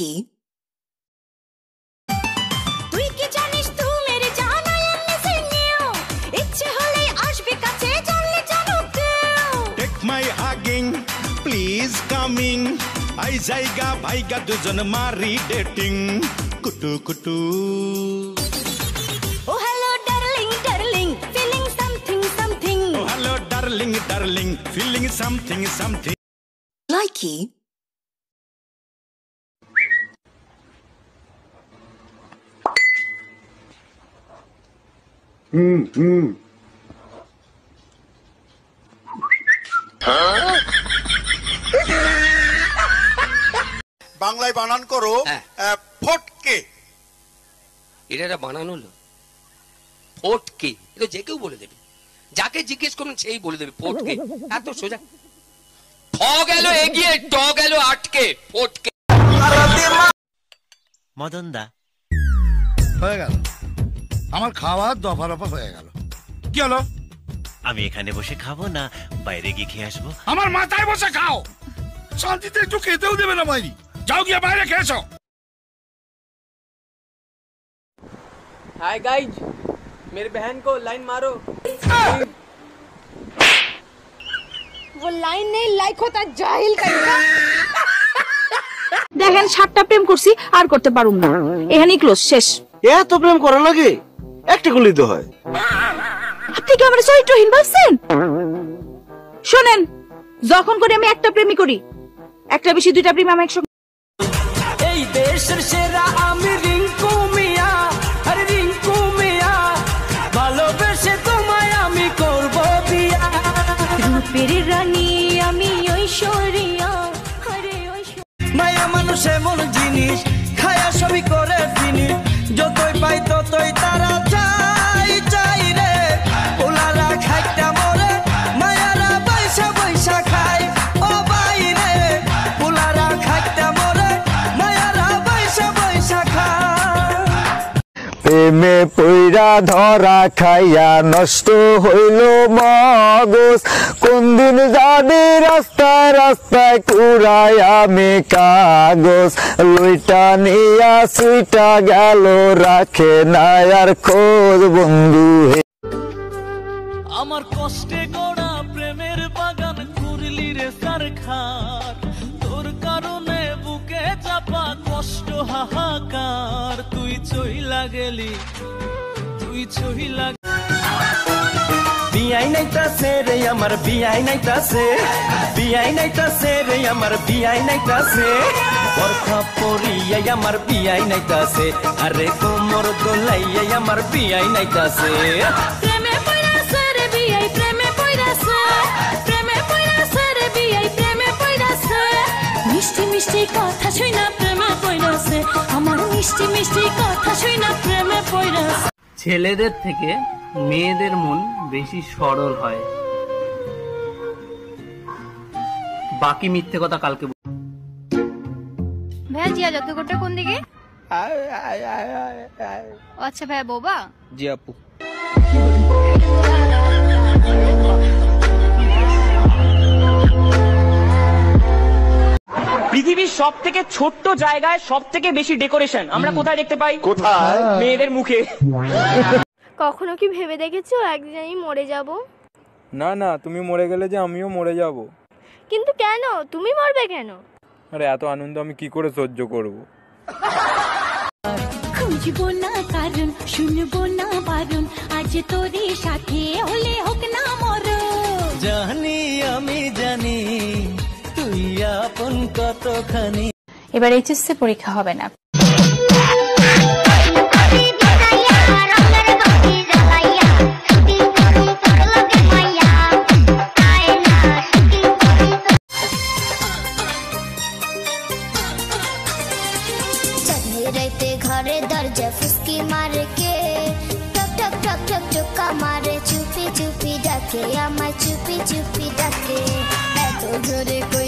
Likey. My hugging, please coming. I jaiga bhaiga dujon mari dating. Kutu kutu. Oh hello darling, darling, feeling something, something. Oh hello darling, darling, feeling something, something. Likey. বাংলায় বানান করো ফটকে। এটা একটা বানান হলো ফটকে, এটা যে কেউ বলে দেবে, যাকে জিজ্ঞেস করুন সেই বলে দেবে ফটকে। এত সোজা। ফ গেল এগিয়ে, ট গেল আটকে, ফটকে। মদন দা হয়ে গেল আমার খাওয়া, দফা রফা হয়ে গেল। কি হলো? আমি এখানে বসে খাবো না বাইরে গিয়ে খেয়ে আসবো? আমার মাথায় বসে খাও, শান্তিতে একটু খেতেও দেবে না মাইরি। যাও গিয়ে বাইরে খেয়েছো। हाय गाइज, मेरी बहन को लाइन मारो। वो लाइन नहीं लाइक होता जाहिल कहीं। দেখেন 7টা প্রেম করছি আর করতে পারুম না, এখানেই ক্লোজ, শেষ। এত প্রেম করা লাগে? একটা করলেই তো হয়। আপনি কি আমার চরিত্রহীন ভাবছেন? শোনেন, যখন করে আমি একটা প্রেমই করি, একটা বেশি 2টা প্রেম আমি একসঙ্গে। এই দেশের সেরা আমি রিঙ্কু মিয়া, আরে রিঙ্কু মিয়া, ভালোবেসে তোমায় আমি করব বিয়া। রূপের রানী আমি ঐশ্বরিয়া, আরে ঐশ্বরিয়া। মায়া মানুষ এমন জিনিস, খায়া সবই করে ফিনিশ, যতই পাই ততই তারা চাই চাই রে। ওলারা খাইটা মরে, মায়ারা বৈশা বৈশা খায়, ও বাইরে। ওলারা খাইটা মরে, মায়ারা বৈশা বৈশা খায়। প্রেমে পইরা ধরা খাইয়া নষ্ট হইল মগজ, কোন দিন জানি রাস্তায় রাস্তায় কুড়াই আমি কাগজ, লইটা নিয়া সুইটা গেল রাখে না আর খোঁজ বন্ধু। আমার কষ্টে গড়া প্রেমের বাগান করলি রে সরখার, তোর কারণে বুকে চাপা কষ্ট হাহাকার। তুই চইলা গেলি, তুই চইলা। বিয়াই নাইতাছে রে আমার, বিয়াই নাইতাছে, বিয়াই নাইতাছে রে আমার, বিয়াই নাইতাছে। বরখা পরিয়াই আমার বিয়াই নাইতাছে, আরে কোমর দোলাইয়াই আমার বিয়াই নাইতাছে। প্রেমে পড়াছে রে বিয়াই, প্রেমে পড়াছে, প্রেমে পড়াছে রে বিয়াই, প্রেমে পড়াছে। মিষ্টি মিষ্টি কথা শুইনা প্রেমে পড়াছে, আমার মিষ্টি মিষ্টি কথা শুইনা প্রেমে পড়াছে। ছেলেদের থেকে মেয়েদের মন বেশি সরল হয়, বাকি মিথ্যে কথা কালকে। ভাইয়া জিয়া যতক্ষণটা কোন দিকে? আচ্ছা ভাইয়া বোবা। জি আপু। পৃথিবীর সব থেকে ছোট্ট জায়গায় সব থেকে বেশি ডেকোরেশন আমরা কোথায় দেখতে পাই? কোথায়? মেয়েদের মুখে। কখনো কি ভেবে দেখেছো একদিনই মরে যাব? না না, তুমি মরে গেলে যে আমিও মরে যাব। কিন্তু কেন? তুমি মরবে কেন? আরে এত আনন্দ আমি কি করে সহ্য করব? খুঁজবো না কারণ, শুনবো না বারণ, আজ তোরে সাথে হলে হোক না মরণ। জানি আমি জানি তুই আপন কতখানি। এবার এইচএসসি পরীক্ষা হবে না। ঘরে দরজা ফুসকি মারে কে, টক টক টক টক টোকা মারে, চুপি চুপি ডাকে আমায়, চুপি চুপি ডাকে। এত জোরে